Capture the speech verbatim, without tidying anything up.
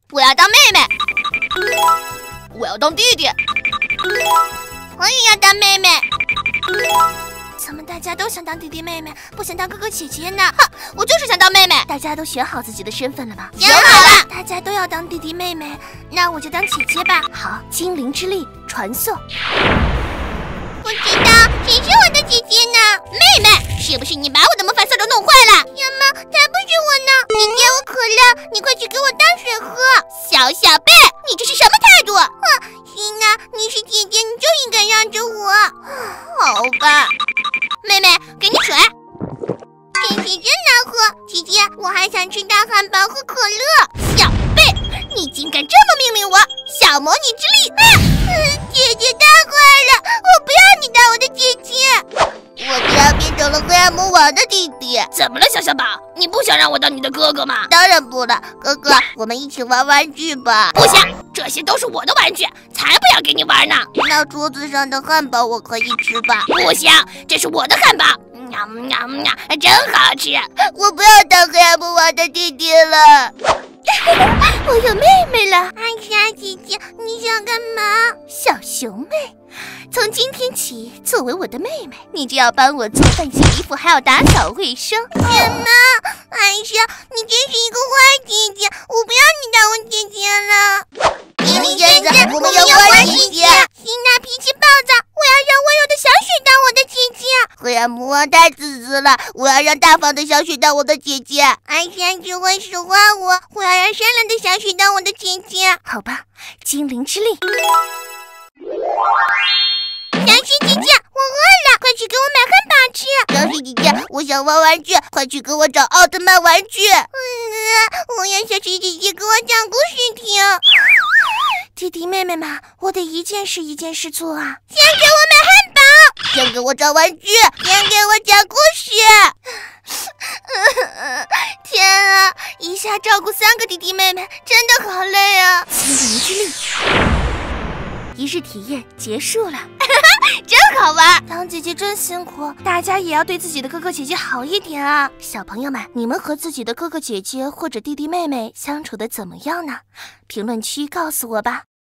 我要当妹妹。我要当弟弟。我也要当妹妹。怎么大家都想当弟弟妹妹，不想当哥哥姐姐呢？哼，我就是想当妹妹。大家都选好自己的身份了吗？ 选好了。 大家都要当弟弟妹妹，那我就当姐姐吧。好，精灵之力传送。 不知道谁是我的姐姐呢？ 妹妹，是不是你把我的魔法扫帚弄坏了？ 什么？才不是我呢！姐姐，我渴了，你快去给我倒水喝。 小小贝，你这是什么态度？ 哼，行啊，你是姐姐，你就应该让着我。 好吧，妹妹，给你水。 这水真难喝。姐姐，我还想吃大汉堡和可乐。 小贝，你竟敢这么命令我！小魔女之力！ 啊嗯、姐姐太坏了，我不要你当我的姐姐。 我不要变成了黑暗魔王的弟弟。怎么了，小小宝？你不想让我当你的哥哥吗？ 当然不了，哥哥，我们一起玩玩具吧。 不行，这些都是我的玩具，才不要给你玩呢。 那桌子上的汉堡我可以吃吧？ 不行，这是我的汉堡。喵喵喵，真好吃！ 我不要当黑暗魔王的弟弟了。 我有妹妹了。 艾莎姐姐，你想干嘛？ 小熊妹，从今天起，作为我的妹妹，你就要帮我做饭、洗衣服，还要打扫卫生。 什么？艾莎，你真是一个坏姐姐！我不要你当我姐姐了。 精灵仙子，我们有坏姐姐。 希娜脾气暴躁，我要让温柔的小雪当我的姐姐。 黑暗魔王太自私了，我要让大方的小雪当我的姐姐。 艾莎只会使唤我，我要让善良的小雪当我的姐姐。 好吧，精灵之力。 小雪姐姐，我饿了，快去给我买汉堡吃。 小雪姐姐，我想玩玩具，快去给我找奥特曼玩具。 嗯，我要小雪姐姐给我讲故事听。 弟弟妹妹们，我得一件事一件事做啊！ 先给我买汉堡， 先给我找玩具， 先给我讲故事。 天啊，一下照顾三个弟弟妹妹，真的好累啊！精灵之力，一日体验结束了，真好玩！当姐姐真辛苦，大家也要对自己的哥哥姐姐好一点啊！小朋友们，你们和自己的哥哥姐姐或者弟弟妹妹相处的怎么样呢？评论区告诉我吧。